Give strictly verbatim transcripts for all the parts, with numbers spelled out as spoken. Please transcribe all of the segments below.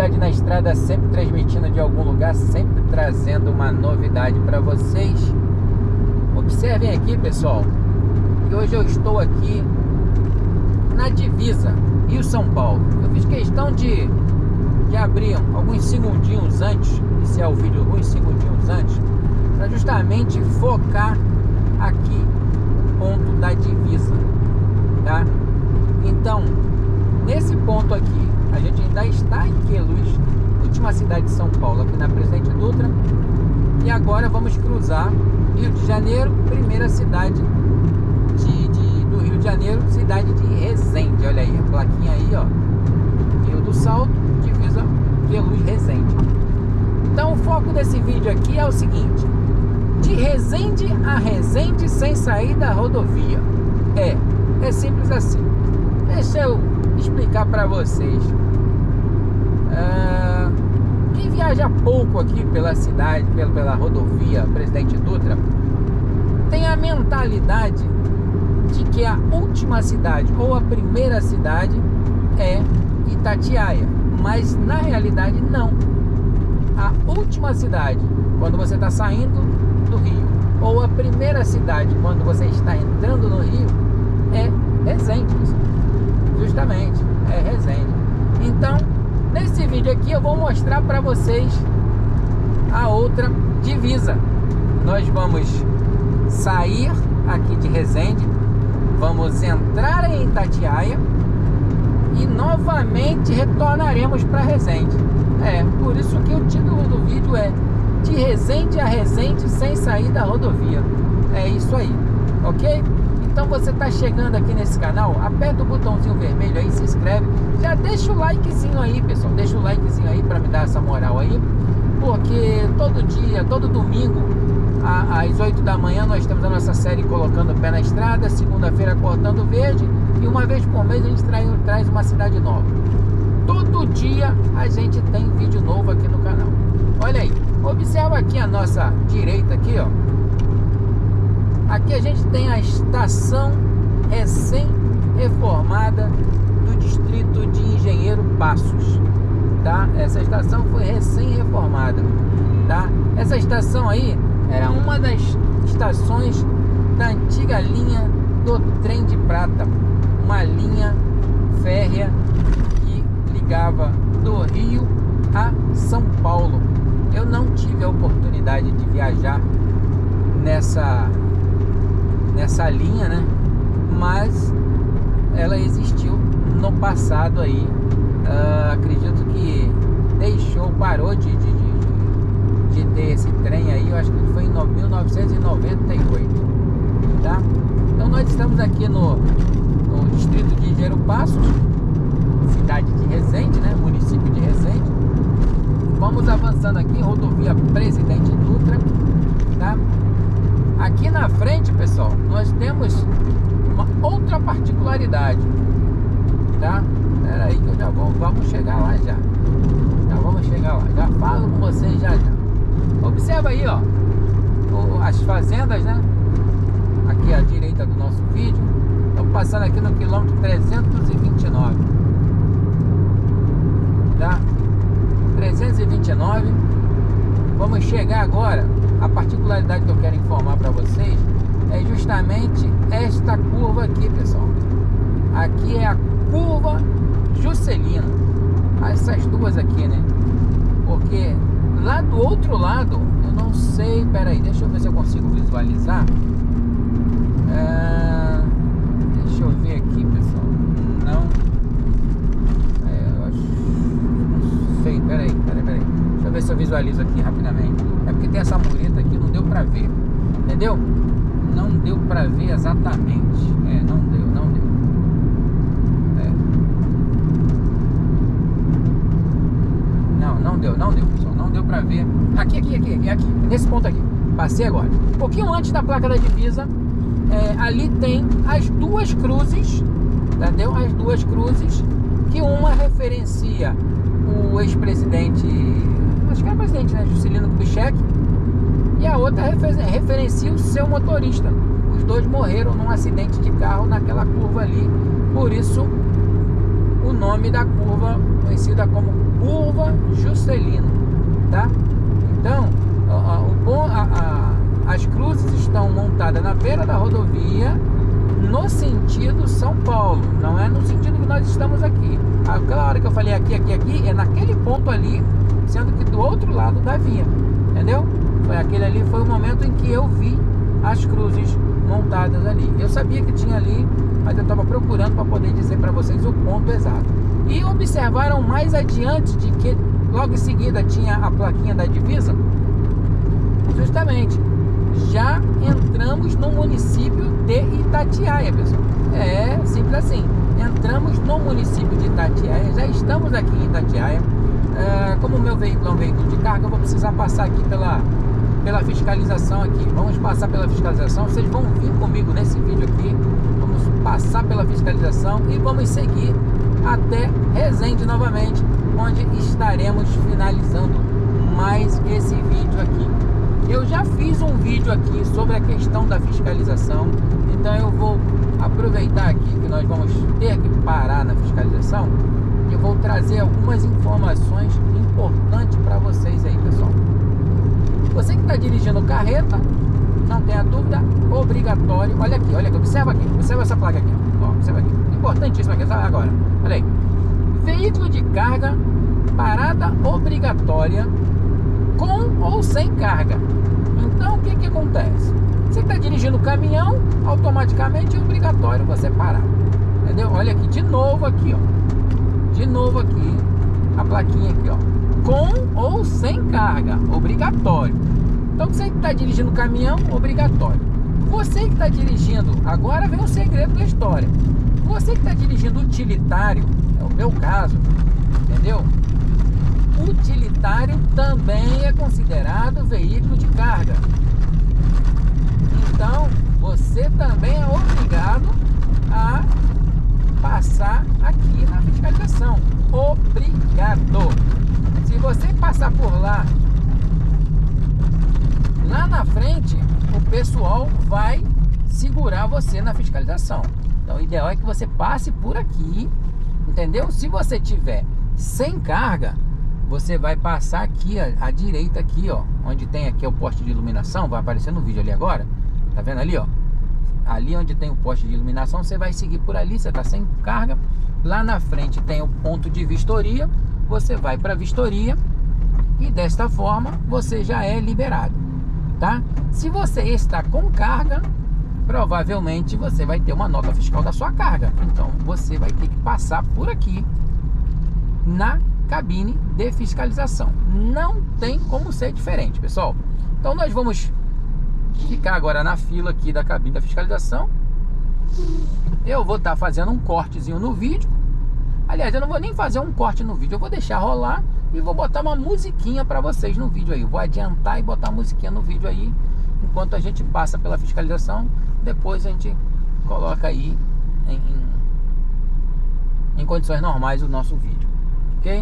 Cidade na Estrada, sempre transmitindo de algum lugar, sempre trazendo uma novidade para vocês. Observem aqui, pessoal, que hoje eu estou aqui na divisa Rio-São Paulo. Eu fiz questão de, de abrir alguns segundinhos antes, iniciar o vídeo alguns segundinhos antes, para justamente focar aqui o ponto da divisa, tá? Então, nesse ponto aqui, a gente ainda está em Queluz, última cidade de São Paulo, aqui na Presidente Dutra. E agora vamos cruzar Rio de Janeiro, primeira cidade de, de, do Rio de Janeiro, cidade de Resende. Olha aí, a plaquinha aí, ó, Rio do Salto, divisa Queluz, Resende. Então o foco desse vídeo aqui é o seguinte: de Resende a Resende sem sair da rodovia. É, é simples assim. Deixa eu explicar para vocês. Uh, quem viaja pouco aqui pela cidade, pela, pela rodovia Presidente Dutra, tem a mentalidade de que a última cidade ou a primeira cidade é Itatiaia, mas na realidade não. A última cidade, quando você está saindo do Rio, ou a primeira cidade, quando você está entrando no Rio, é Resende. Justamente, é Resende. Então, nesse vídeo aqui eu vou mostrar para vocês a outra divisa. Nós vamos sair aqui de Resende, vamos entrar em Itatiaia e novamente retornaremos para Resende. É, por isso que o título do vídeo é de Resende a Resende sem sair da rodovia. É isso aí, ok? Então você está chegando aqui nesse canal, aperta o botãozinho vermelho aí, se inscreve, já deixa o likezinho aí, pessoal, deixa o likezinho aí para me dar essa moral aí, porque todo dia, todo domingo, às oito da manhã, nós temos a nossa série Colocando o Pé na Estrada, segunda-feira Cortando Verde, e uma vez por mês a gente traz, traz uma cidade nova. Todo dia a gente tem vídeo novo aqui no canal. Olha aí, observa aqui a nossa direita aqui, ó. Aqui a gente tem a estação recém-reformada do distrito de Engenheiro Passos, tá? Essa estação foi recém-reformada, tá? Essa estação aí era uma das estações da antiga linha do Trem de Prata, uma linha férrea que ligava do Rio a São Paulo. Eu não tive a oportunidade de viajar nessa nessa linha, né? Mas ela existiu no passado aí. Uh, acredito que deixou, parou de, de, de, de ter esse trem aí. Eu acho que foi em mil novecentos e noventa e oito, tá? Então nós estamos aqui no, no distrito de Engenheiro Passos, cidade de Resende, né? Município de Resende. Vamos avançando aqui, rodovia Presidente Dutra, tá? Aqui na frente, pessoal, nós temos uma outra particularidade, tá? Espera aí que eu já vou, vamos chegar lá já. Já vamos chegar lá, já falo com vocês já já. Observa aí, ó, as fazendas, né? Aqui à direita do nosso vídeo. Estamos passando aqui no quilômetro trezentos e vinte e nove, tá? trezentos e vinte e nove. Vamos chegar agora. A particularidade que eu quero informar para vocês é justamente esta curva aqui, pessoal. Aqui é a curva Juscelino. Essas duas aqui, né? Porque lá do outro lado, eu não sei, peraí, deixa eu ver se eu consigo visualizar. É, deixa eu ver aqui, pessoal. Não, é, eu acho, não sei, peraí, peraí, peraí. Deixa eu ver se eu visualizo aqui rapidamente. É porque tem essa mureta aqui, não deu pra ver, entendeu? Não deu pra ver exatamente. É, não deu, não deu. É. Não, não deu, não deu, pessoal. Não deu pra ver. Aqui, aqui, aqui, aqui, aqui. Nesse ponto aqui. Passei agora. Um pouquinho antes da placa da divisa, é, ali tem as duas cruzes, entendeu? As duas cruzes, que uma referencia o ex-presidente, acho que era presidente, né? Juscelino Kubitschek, e a outra refer referencia o seu motorista. Os dois morreram num acidente de carro naquela curva ali. Por isso, o nome da curva, conhecida como Curva Juscelino, tá? Então, o, o, a, a, as cruzes estão montadas na beira da rodovia, no sentido São Paulo, não é no sentido que nós estamos aqui. Aquela hora que eu falei aqui, aqui, aqui, é naquele ponto ali, sendo que do outro lado da via, entendeu? Foi aquele ali, foi o momento em que eu vi as cruzes montadas ali. Eu sabia que tinha ali, mas eu estava procurando para poder dizer para vocês o ponto exato. E observaram mais adiante de que logo em seguida tinha a plaquinha da divisa? Justamente, já entramos no município de Itatiaia, pessoal. É simples assim. Entramos no município de Itatiaia, já estamos aqui em Itatiaia. É, como o meu veículo é um veículo de carga, eu vou precisar passar aqui pela, pela fiscalização aqui. Vamos passar pela fiscalização. Vocês vão vir comigo nesse vídeo aqui. Vamos passar pela fiscalização e vamos seguir até Resende novamente, onde estaremos finalizando mais esse vídeo aqui. Eu já fiz um vídeo aqui sobre a questão da fiscalização, então eu vou aproveitar aqui que nós vamos ter que parar na fiscalização e eu vou trazer algumas informações importantes para vocês aí, pessoal. Você que está dirigindo carreta, não tenha dúvida, obrigatório. Olha aqui, olha aqui, observa aqui, observa essa placa aqui, ó, observa aqui, importantíssimo aqui, tá? Agora, olha aí, veículo de carga, parada obrigatória, com ou sem carga. Então o que que acontece? Você está dirigindo caminhão, automaticamente é obrigatório você parar, entendeu? Olha aqui, de novo aqui, ó, de novo aqui, a plaquinha aqui, ó, com ou sem carga, obrigatório. Então você que está dirigindo caminhão, obrigatório. Você que está dirigindo, agora vem o segredo da história. Você que está dirigindo utilitário, é o meu caso, entendeu? Utilitário também é considerado veículo de carga. Então, você também é obrigado a passar aqui na fiscalização. Obrigado. Se você passar por lá, lá na frente, o pessoal vai segurar você na fiscalização. Então, o ideal é que você passe por aqui, entendeu? Se você tiver sem carga, você vai passar aqui, à direita aqui, ó, onde tem aqui o poste de iluminação, vai aparecer no vídeo ali agora, tá vendo ali, ó, ali onde tem o poste de iluminação, você vai seguir por ali, você tá sem carga, lá na frente tem o ponto de vistoria, você vai para vistoria e desta forma você já é liberado, tá? Se você está com carga, provavelmente você vai ter uma nota fiscal da sua carga, então você vai ter que passar por aqui na cabine de fiscalização. Não tem como ser diferente, pessoal. Então nós vamos ficar agora na fila aqui da cabine da fiscalização. Eu vou estar fazendo um cortezinho no vídeo. Aliás, eu não vou nem fazer um corte no vídeo, eu vou deixar rolar e vou botar uma musiquinha para vocês no vídeo aí. Eu vou adiantar e botar a musiquinha no vídeo aí enquanto a gente passa pela fiscalização. Depois a gente coloca aí em, em, em condições normais o nosso vídeo, ok?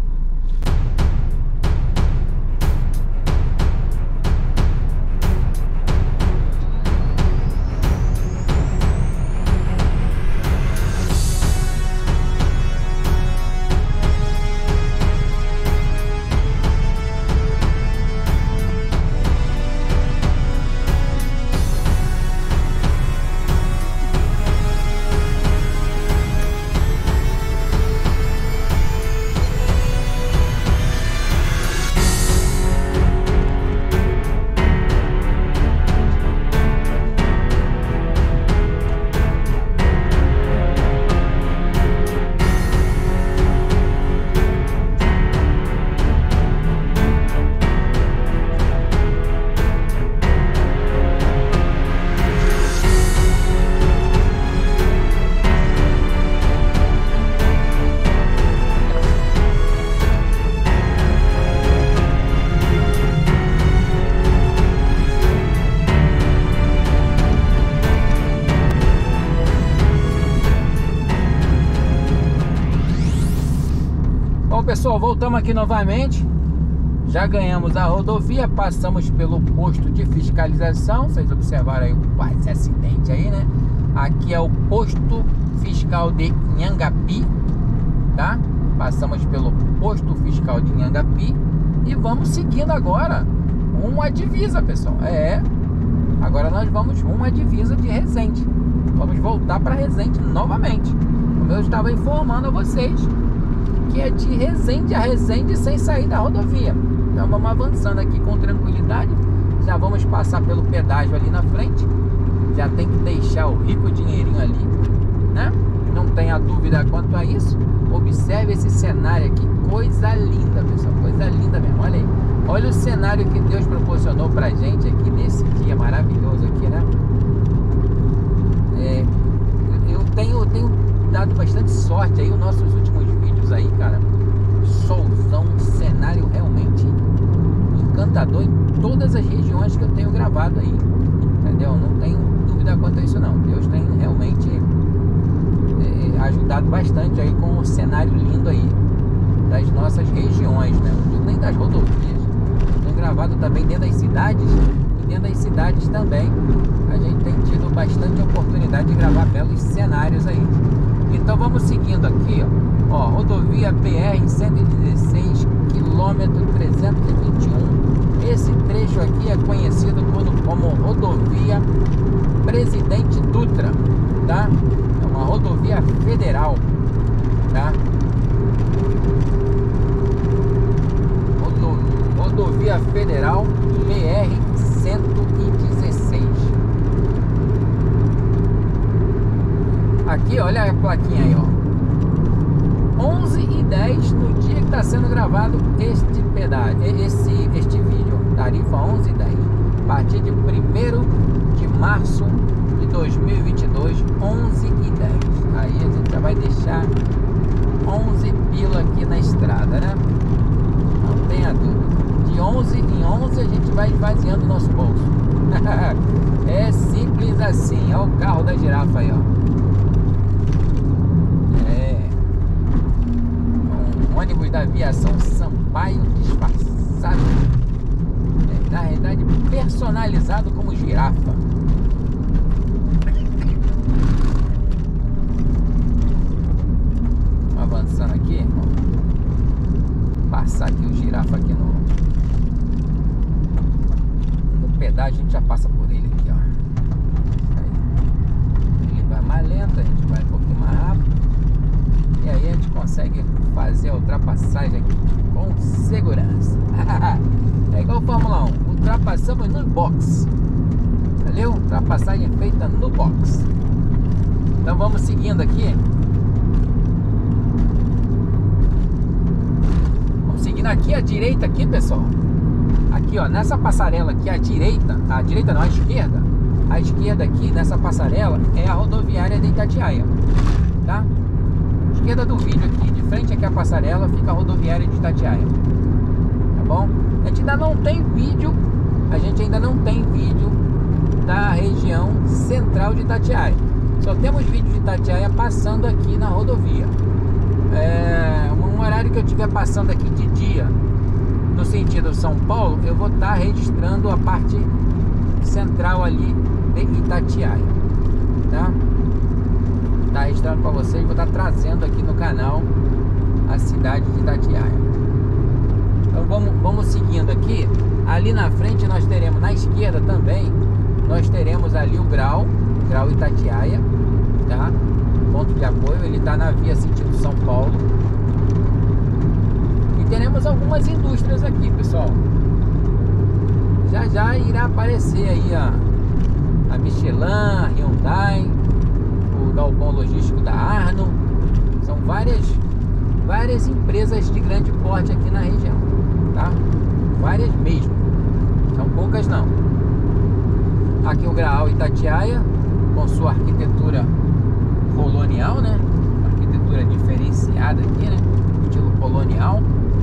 Pessoal, voltamos aqui novamente. Já ganhamos a rodovia, passamos pelo posto de fiscalização. Vocês observaram aí o quase acidente aí, né? Aqui é o posto fiscal de Nhangapi, tá? Passamos pelo posto fiscal de Inhangapi e vamos seguindo agora rumo à divisa, pessoal. É, agora nós vamos rumo à divisa de Resende. Vamos voltar para Resende novamente, como eu estava informando a vocês, que é de Resende a Resende sem sair da rodovia. Então vamos avançando aqui com tranquilidade. Já vamos passar pelo pedágio ali na frente. Já tem que deixar o rico dinheirinho ali, né? Não tenha dúvida quanto a isso. Observe esse cenário aqui, coisa linda, pessoal, coisa linda mesmo. Olha aí, olha o cenário que Deus proporcionou pra gente aqui nesse dia maravilhoso aqui, né? É, eu tenho, tenho dado bastante sorte aí, os nossos últimos vídeos aí, cara. Solzão, cenário realmente encantador em todas as regiões que eu tenho gravado aí, entendeu? Não tenho dúvida quanto a isso não. Deus tem realmente é, ajudado bastante aí com o cenário lindo aí das nossas regiões, né? Não digo nem das rodovias. Tenho gravado também dentro das cidades, e dentro das cidades também a gente tem tido bastante oportunidade de gravar belos cenários aí. Então vamos seguindo aqui, ó, ó rodovia P R cento e dezesseis, quilômetro trezentos e vinte e um. Esse trecho aqui é conhecido como, como rodovia Presidente Dutra, tá? É uma rodovia federal, tá? Rodo, rodovia Federal P R cento e dezesseis. Aqui, olha a plaquinha aí, ó. onze e dez no dia que está sendo gravado este pedágio, esse, este vídeo. Tarifa onze e dez. A partir de primeiro de março de dois mil e vinte e dois, onze e dez. Aí a gente já vai deixar onze pila aqui na estrada, né? Não tenha dúvida. De onze em onze a gente vai esvaziando o nosso bolso. É simples assim. Olha o carro da girafa aí, ó. Ônibus da aviação Sampaio disfarçado, é, na realidade personalizado como girafa. Avançando aqui, vamos passar aqui o girafa aqui no, no pedágio. A gente já passa por ele aqui, ó. Aí, ele vai mais lento, a gente vai um pouquinho mais rápido. E aí a gente consegue fazer a ultrapassagem aqui com segurança. É igual Fórmula um, ultrapassamos no box. Valeu? Ultrapassagem feita no box. Então vamos seguindo aqui. Vamos seguindo aqui à direita aqui, pessoal. Aqui, ó, nessa passarela aqui à direita, à direita não, à esquerda. À esquerda aqui, nessa passarela, é a rodoviária de Itatiaia, tá? Esquerda do vídeo aqui, de frente aqui a passarela, fica a rodoviária de Itatiaia, tá bom? A gente ainda não tem vídeo, a gente ainda não tem vídeo da região central de Itatiaia. Só temos vídeo de Itatiaia passando aqui na rodovia. É, um horário que eu estiver passando aqui de dia, no sentido São Paulo, eu vou estar registrando a parte central ali de Itatiaia, tá? Tá registrando para vocês, vou estar trazendo aqui no canal a cidade de Itatiaia. Então vamos, vamos seguindo aqui. Ali na frente nós teremos, na esquerda também, nós teremos ali o grau, grau Itatiaia, tá? Ponto de apoio, ele está na via sentido São Paulo. E teremos algumas indústrias aqui, pessoal. Já já irá aparecer aí a, a Michelin, a Hyundai, o galpão logístico da Arno. São várias, várias empresas de grande porte aqui na região, tá? Várias mesmo, são poucas não. Aqui o Graal Itatiaia, com sua arquitetura colonial, né? Uma arquitetura diferenciada aqui, né? Estilo colonial.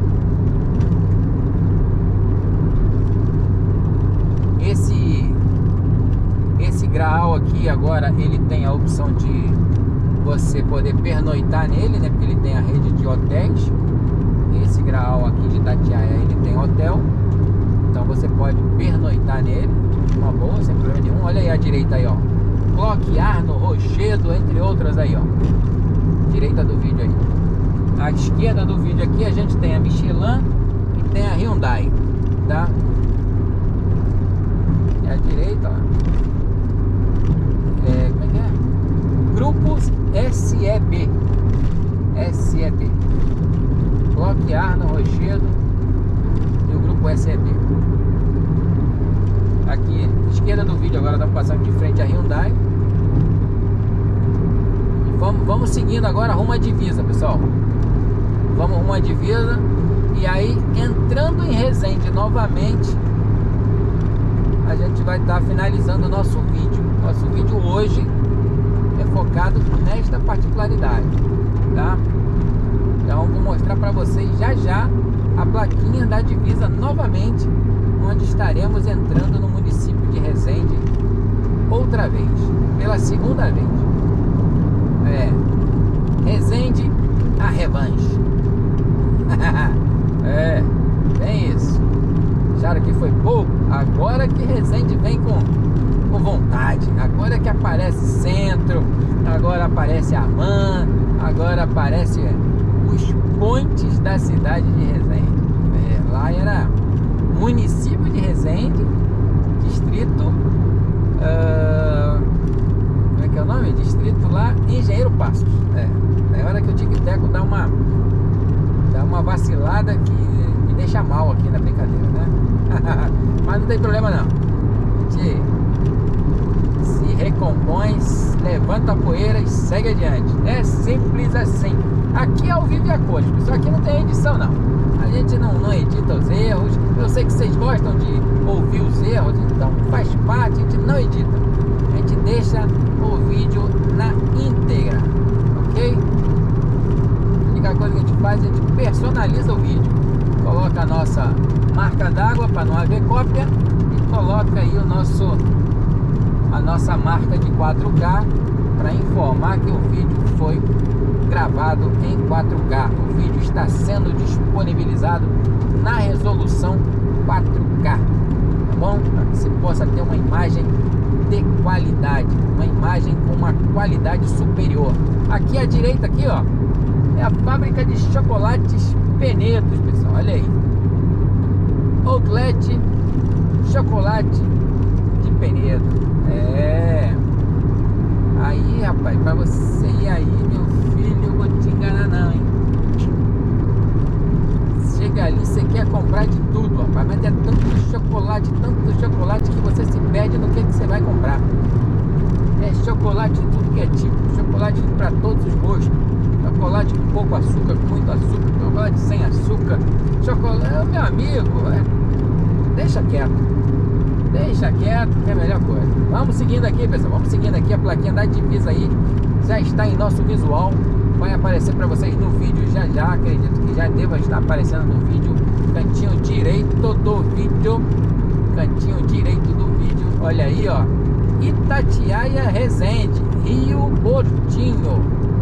Esse esse Graal aqui agora ele tem a opção de você poder pernoitar nele, né? Porque ele tem a rede de hotéis. Esse Graal aqui de Itatiaia ele tem hotel, então você pode pernoitar nele, uma boa, sem problema nenhum. Olha aí a direita aí, ó, Clock, Arno, Rochedo, entre outras aí, ó, direita do vídeo aí. À esquerda do vídeo aqui a gente tem a Michelin e tem a Hyundai, tá? E à direita, ó, é, como é que é? Grupos S E B. S E B. Block Arno Rochedo e o grupo S E B. Aqui, esquerda do vídeo, agora estamos passando de frente a Hyundai. E vamos, vamos seguindo agora rumo à divisa, pessoal. Vamos rumo à divisa. E aí, entrando em Resende novamente, a gente vai estar finalizando o nosso vídeo. Nosso vídeo hoje é focado nesta particularidade, tá? Então vou mostrar para vocês já já a plaquinha da divisa novamente, onde estaremos entrando no município de Resende outra vez, pela segunda vez. É, Resende, a revanche. É, bem isso. Acharam que foi pouco? Agora que Resende vem com, com vontade. Agora que aparece Centro, agora aparece Amã, agora aparece os pontes da cidade de Resende. É, lá era município de Resende, distrito, uh, como é que é o nome? Distrito lá, Engenheiro Passos. É, é hora que o Tic-Teco dá uma, dá uma vacilada que me deixa mal aqui na brincadeira, né? Mas não tem problema não. A gente se recompõe, levanta a poeira e segue adiante. É simples assim. Aqui é ao vivo e a cores, pessoal. Aqui não tem edição não. A gente não, não edita os erros. Eu sei que vocês gostam de ouvir os erros, então faz parte, a gente não edita. A gente deixa o vídeo na íntegra, ok? A única coisa que a gente faz é a gente personaliza o vídeo. Coloca a nossa marca d'água para não haver cópia e coloca aí o nosso, a nossa marca de quatro K para informar que o vídeo foi gravado em quatro K. O vídeo está sendo disponibilizado na resolução quatro K, tá bom? Para que você possa ter uma imagem de qualidade, uma imagem com uma qualidade superior. Aqui à direita, aqui ó, é a fábrica de chocolates Penedos, pessoal. Olha aí, Outlet Chocolate de Penedo. É. Aí, rapaz, pra você ir aí, meu filho, eu vou te enganar não, hein? Chega ali, você quer comprar de tudo, rapaz, mas é tanto chocolate, tanto chocolate que você se perde no que, que você vai comprar. É chocolate de tudo que é tipo, chocolate para todos os gostos. Chocolate com pouco açúcar, com muito açúcar, chocolate sem açúcar, chocolate, meu amigo, é... deixa quieto. Deixa quieto, que é a melhor coisa. Vamos seguindo aqui, pessoal. Vamos seguindo aqui. A plaquinha da divisa aí já está em nosso visual. Vai aparecer para vocês no vídeo já já. Acredito que já deva estar aparecendo no vídeo. Cantinho direito do vídeo. Cantinho direito do vídeo. Olha aí, ó. Itatiaia Resende, Rio Bordinho.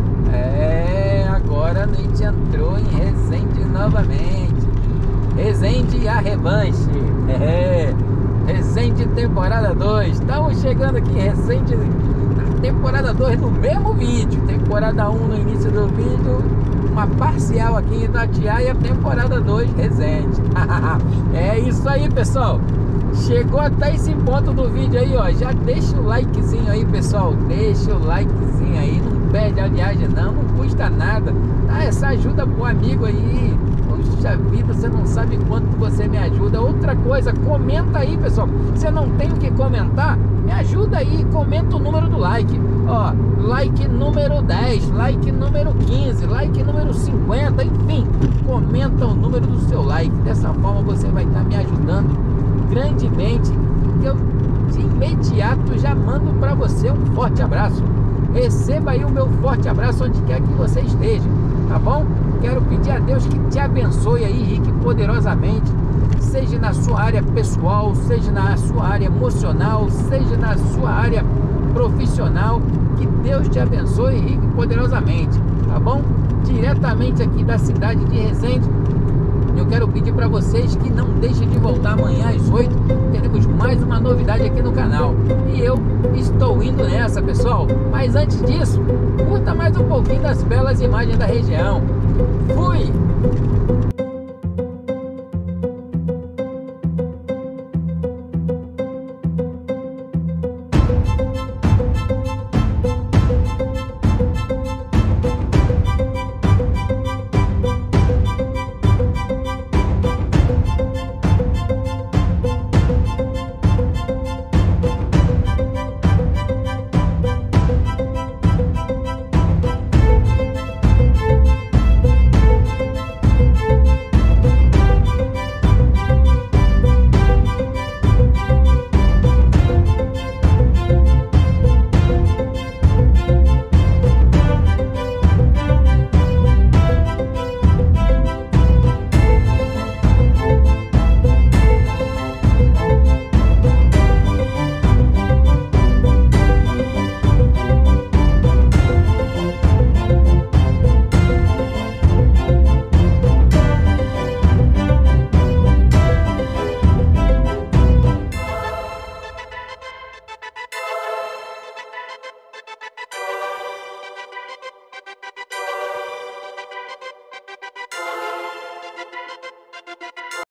É, agora a gente entrou em Resende novamente. Resende, a revanche. É. Resende temporada dois. Estamos chegando aqui em Resende temporada dois no mesmo vídeo. Temporada um no início do vídeo, uma parcial aqui em Itatiaia. Temporada dois Resende. É isso aí, pessoal. Chegou até esse ponto do vídeo aí, ó. Já deixa o likezinho aí, pessoal. Deixa o likezinho aí. Não perde a viagem não, não custa nada. Dá essa ajuda pro amigo aí. Puxa vida, você não sabe quanto você me ajuda. Outra coisa, comenta aí, pessoal. Você não tem o que comentar? Me ajuda aí, comenta o número do like. Ó, like número dez, like número quinze, like número cinquenta, enfim. Comenta o número do seu like. Dessa forma você vai estar me ajudando grandemente. Eu de imediato já mando para você um forte abraço. Receba aí o meu forte abraço onde quer que você esteja, tá bom? Quero pedir a Deus que te abençoe aí, rique poderosamente, seja na sua área pessoal, seja na sua área emocional, seja na sua área profissional. Que Deus te abençoe rique poderosamente, tá bom? Diretamente aqui da cidade de Resende, Eu quero pedir para vocês que não deixem de voltar amanhã às oito. Teremos mais uma novidade aqui no canal. E eu estou indo nessa, pessoal. Mas antes disso, curta mais um pouquinho das belas imagens da região. Fui!